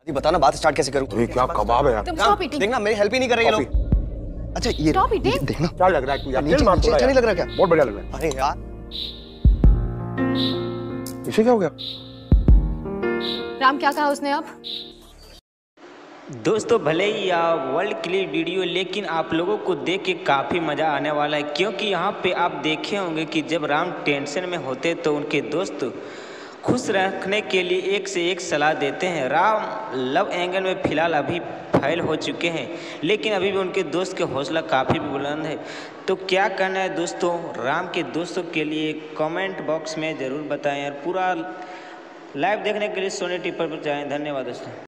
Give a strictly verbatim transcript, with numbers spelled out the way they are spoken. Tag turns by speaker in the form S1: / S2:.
S1: अभी बता ना बात स्टार्ट कैसे करूं?
S2: अरे क्या कबाब है यार।
S3: तुम स्टॉप ईटिंग।
S1: देखना मेरी हेल्प ही नहीं कर रहे ये लोग। अच्छा ये
S3: Stop eating.
S1: ये देखना
S2: क्या लग रहा है तू यार?
S1: नीचे नीचे अच्छा नहीं लग रहा क्या?
S2: बहुत बढ़िया लग रहा
S1: अरे यार
S2: है। इसे क्या हो गया?
S3: राम क्या कहा उसने अब?
S4: दोस्तों भले ही यह वर्ल्ड क्लिप वीडियो लेकिन आप लोगों को देख के काफ़ी मज़ा आने वाला है, क्योंकि यहाँ पे आप देखे होंगे कि जब राम टेंशन में होते तो उनके दोस्त खुश रखने के लिए एक से एक सलाह देते हैं। राम लव एंगल में फ़िलहाल अभी फेल हो चुके हैं, लेकिन अभी भी उनके दोस्त के हौसला काफ़ी बुलंद है। तो क्या करना है दोस्तों, राम के दोस्तों के लिए कमेंट बॉक्स में ज़रूर बताएं और पूरा लाइव देखने के लिए सोनी टिप्पर पर जाएं। धन्यवाद दोस्तों।